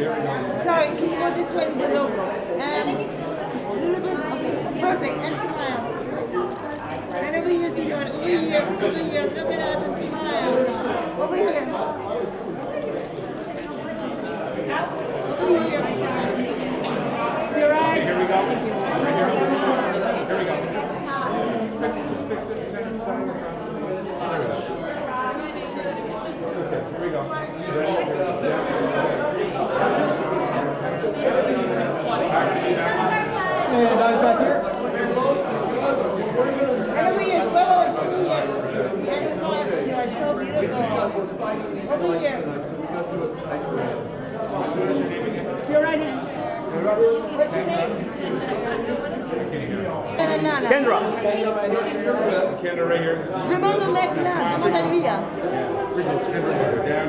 Sorry, can you go this way with the logo? A little bit. Okay, perfect. And smile. And over here, senor. Over here. Over here. Look at us and smile. Over here. Over here. You're right. Here we go. Here we go. Just fix it. Send it. There we go. Okay, here we go. And eyes back here. And over here, slow and see here. And smile. You are so beautiful. Over here. Your right hand. What's your name? Kendra. Kendra right here. Demande au mec là, demande à lui. Kendra.